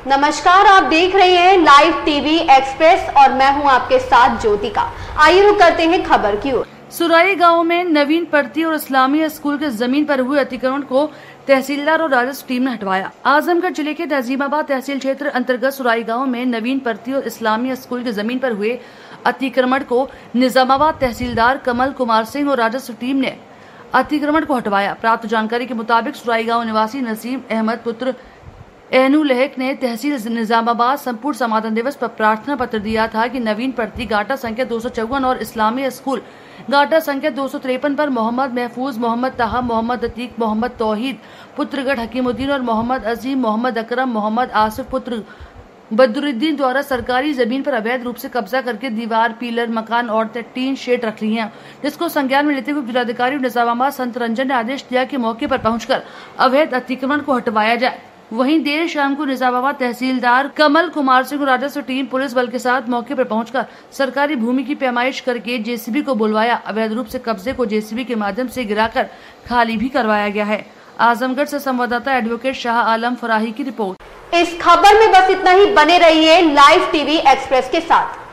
नमस्कार, आप देख रहे हैं लाइव टीवी एक्सप्रेस और मैं हूं आपके साथ ज्योतिका। आइए रुक करते हैं खबर की ओर। सुराई गांव में नवीन परती और इस्लामिया स्कूल के जमीन पर हुए अतिक्रमण को तहसीलदार और राजस्व टीम ने हटवाया। आजमगढ़ जिले के नजीमाबाद तहसील क्षेत्र अंतर्गत सुराई गांव में नवीन परती और इस्लामिया स्कूल के जमीन पर हुए अतिक्रमण को निजामाबाद तहसीलदार कमल कुमार सिंह और राजस्व टीम ने अतिक्रमण को हटवाया। प्राप्त जानकारी के मुताबिक सुराई गांव निवासी नसीम अहमद पुत्र एनू लहक ने तहसील निजामाबाद संपूर्ण समाधान दिवस पर प्रार्थना पत्र दिया था कि नवीन परती गाटा संख्या 254 और इस्लामिया स्कूल गाटा संख्या 253 पर मोहम्मद महफूज, मोहम्मद ताहा, मोहम्मद अतीक, मोहम्मद तौहीद पुत्रगढ़ हकीमुद्दीन और मोहम्मद अजीम, मोहम्मद अकरम, मोहम्मद आसिफ पुत्र बदरुद्दीन द्वारा सरकारी जमीन पर अवैध रूप से कब्जा करके दीवार, पीलर, मकान और टीन शेड रख ली हैं, जिसको संज्ञान में लेते हुए जिलाधिकारी निजामाबाद संत रंजन ने आदेश दिया कि मौके पर पहुंचकर अवैध अतिक्रमण को हटवाया जाए। वहीं देर शाम को निजामाबाद तहसीलदार कमल कुमार सिंह और राजस्व टीम पुलिस बल के साथ मौके पर पहुंचकर सरकारी भूमि की पैमाइश करके जेसीबी को बुलवाया। अवैध रूप से कब्जे को जेसीबी के माध्यम से गिराकर खाली भी करवाया गया है। आजमगढ़ से संवाददाता एडवोकेट शाह आलम फराही की रिपोर्ट। इस खबर में बस इतना ही। बने रहिए लाइव टीवी एक्सप्रेस के साथ।